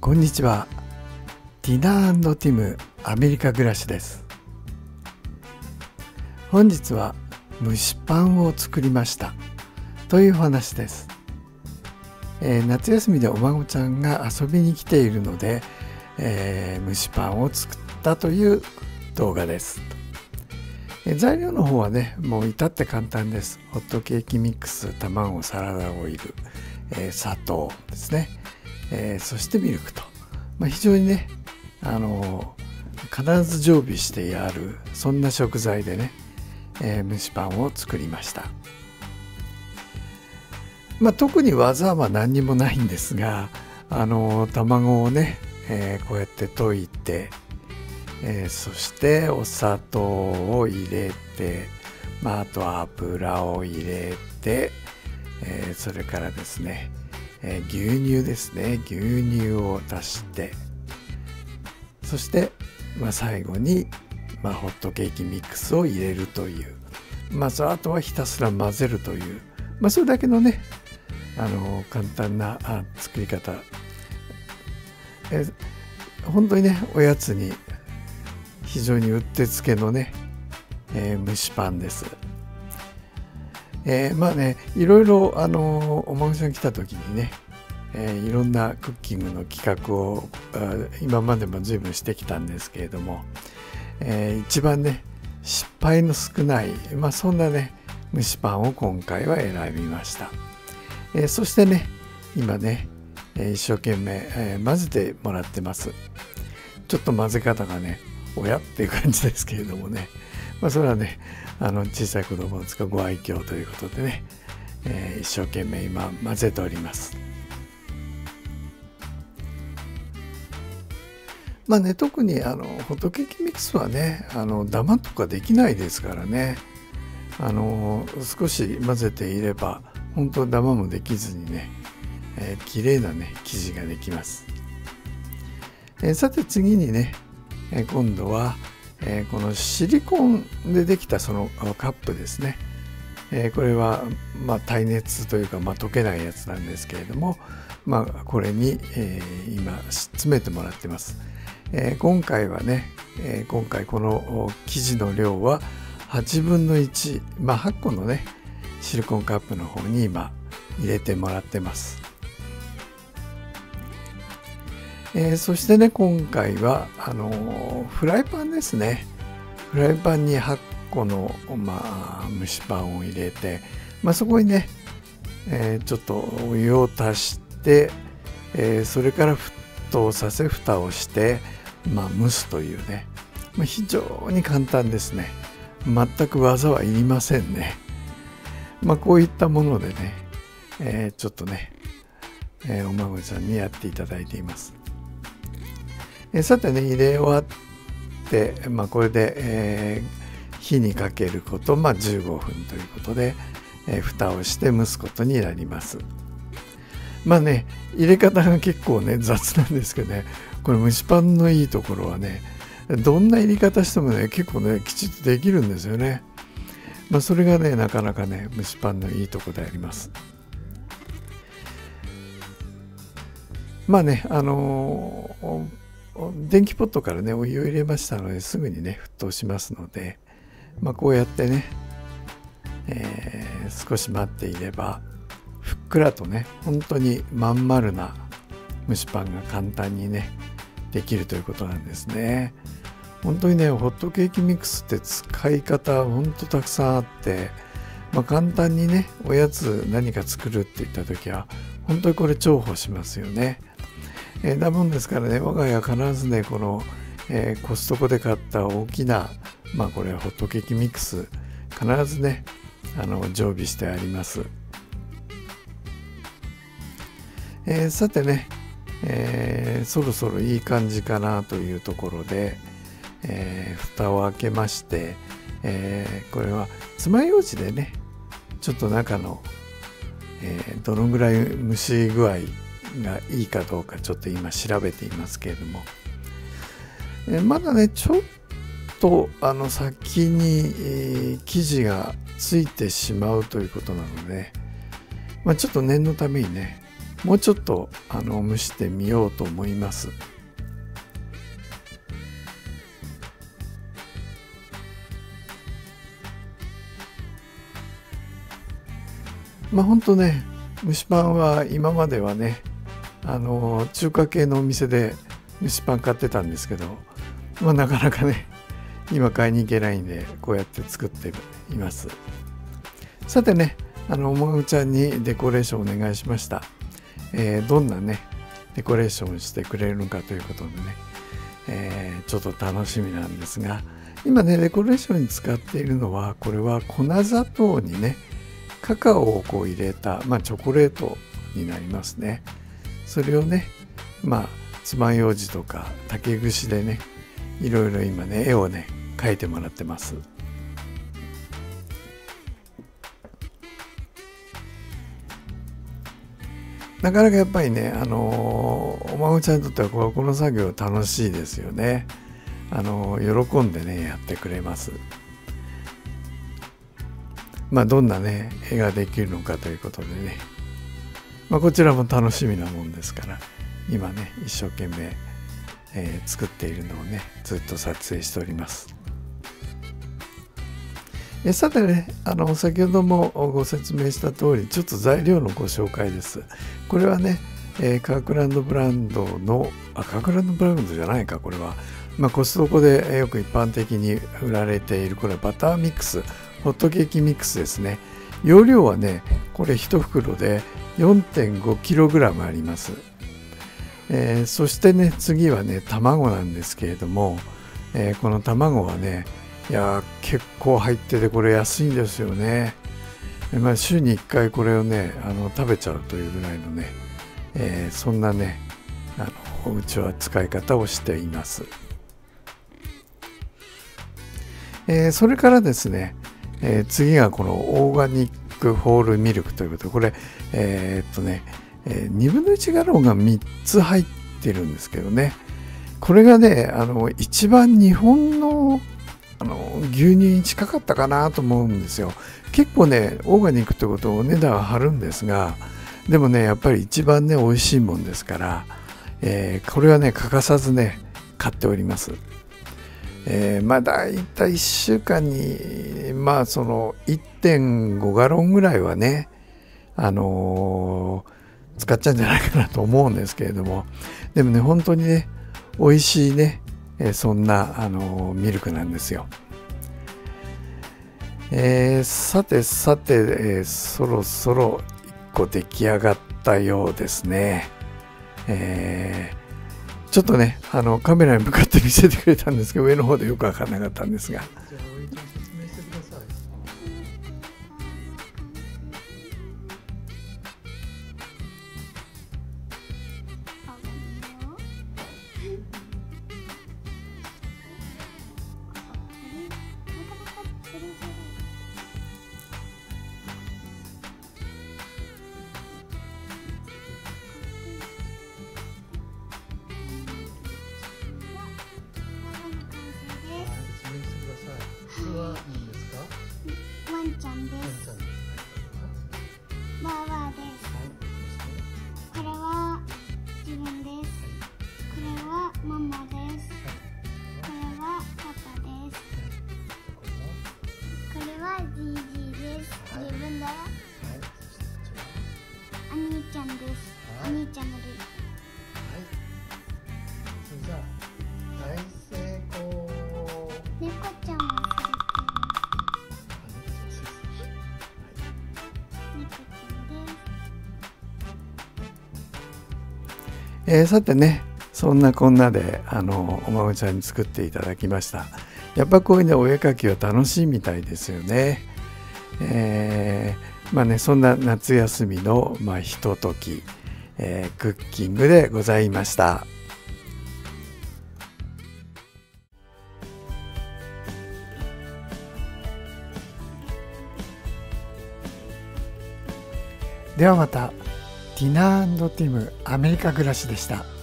こんにちは。ティナ&ティムアメリカ暮らしです。本日は蒸しパンを作りましたというお話です。夏休みでお孫ちゃんが遊びに来ているので、蒸しパンを作ったという動画です。材料の方はね、もう至って簡単です。ホットケーキミックス、卵、サラダオイル、砂糖ですね、そしてミルクと、非常にね、必ず常備してあるそんな食材でね、蒸しパンを作りました。特に技は何にもないんですが、卵をね、こうやって溶いて、そしてお砂糖を入れて、あとは油を入れて、それからですね、牛乳ですね、牛乳を足して、そして、最後に、ホットケーキミックスを入れるという、あとはひたすら混ぜるという、それだけのね、簡単な作り方、本当にね、おやつに非常にうってつけのね、蒸しパンです。いろいろお孫さん来た時にね、いろんなクッキングの企画を今までも随分してきたんですけれども、一番ね失敗の少ない、そんなね蒸しパンを今回は選びました。そしてね今ね一生懸命、混ぜてもらってます。ちょっと混ぜ方がねおやっていう感じですけれどもね、それはね小さい子供を使うご愛嬌ということでね、一生懸命今混ぜております。特にホットケーキミックスはねダマとかできないですからね、少し混ぜていれば本当ダマもできずにね、綺麗なね生地ができます。さて次にね今度はこのシリコンでできたそのカップですね、これは耐熱というか溶けないやつなんですけれども、これに今詰めてもらってます。今回はね、今回この生地の量は8分の1、8個のねシリコンカップの方に今入れてもらってます。そしてね今回はフライパンですね。フライパンに8個の、蒸しパンを入れて、そこにね、ちょっとお湯を足して、それから沸騰させ蓋をして、蒸すというね、非常に簡単ですね。全く技はいりませんね。こういったものでね、ちょっとね、お孫さんにやっていただいています。さてね入れ終わって、これで、火にかけること15分ということで、蓋をして蒸すことになります。入れ方が結構ね雑なんですけどね、これ蒸しパンのいいところはねどんな入れ方してもね結構ねきちっとできるんですよね。それがねなかなかね蒸しパンのいいところであります。電気ポットからねお湯を入れましたのですぐにね沸騰しますので、こうやってね、少し待っていればふっくらとね本当にまん丸な蒸しパンが簡単にねできるということなんですね。本当にねホットケーキミックスって使い方本当たくさんあって、簡単にねおやつ何か作るっていった時は本当にこれ重宝しますよね。だもんですからね我が家は必ずねこの、コストコで買った大きなこれはホットケーキミックス必ずね常備してあります。さてね、そろそろいい感じかなというところで、蓋を開けまして、これは爪楊枝でねちょっと中の、どのぐらい蒸し具合がいいかどうかちょっと今調べていますけれども、まだねちょっと先に、生地がついてしまうということなので、ちょっと念のためにねもうちょっと蒸してみようと思います。ほんとね、蒸しパンは今まではね、中華系のお店で蒸しパン買ってたんですけど、なかなかね、今買いに行けないんで、こうやって作っています。さてね、お孫ちゃんにデコレーションお願いしました。どんなね、デコレーションしてくれるのかということでね、ちょっと楽しみなんですが、今ね、デコレーションに使っているのは、これは粉砂糖にね、カカオをこう入れた、チョコレートになりますね。それをね、爪楊枝とか竹串でね、いろいろ今ね、絵をね、描いてもらってます。なかなかやっぱりね、お孫ちゃんにとってはこの作業楽しいですよね。喜んでね、やってくれます。どんなね、絵ができるのかということでね、こちらも楽しみなもんですから、今ね、一生懸命、作っているのをね、ずっと撮影しております。さてね、先ほどもご説明した通り、ちょっと材料のご紹介です。これはね、カークランドブランドの、カークランドブランドじゃないか、これは。コストコでよく一般的に売られている、これはバターミックス、ホットケーキミックスですね。容量はね、これ1袋で 4.5kg あります。そしてね、次はね、卵なんですけれども、この卵はね、いや結構入ってて、これ安いんですよね。週に1回これをね、食べちゃうというぐらいのね、そんなね、うちは使い方をしています。それからですね、次がこのオーガニックホールミルクということで、これ2分の1ガロンが3つ入ってるんですけどね、これがね、一番日本の牛乳に近かったかなと思うんですよ。結構ね、オーガニックってことをお値段は張るんですが、でもね、やっぱり一番ね、美味しいもんですから、これはね、欠かさずね、買っております。だいたい1週間にその 1.5 ガロンぐらいはね、使っちゃうんじゃないかなと思うんですけれども、でもね、本当にね、美味しいね、そんなミルクなんですよ。さて、そろそろ1個出来上がったようですね。ちょっとね、カメラに向かって見せてくれたんですけど、上の方でよく分からなかったんですが。 ワンちゃんです。バーバーです。これは自分です。これはママです。これはパパです。これはジージーです。自分だよ。お兄ちゃんです。お兄ちゃんもです。 じゃあ大成功。 猫ちゃんもさてね、そんなこんなでお孫ちゃんに作っていただきました。やっぱこういうね、お絵描きは楽しいみたいですよね。そんな夏休みのひととき、クッキングでございました。ではまた。ティナ&ティムアメリカ暮らしでした。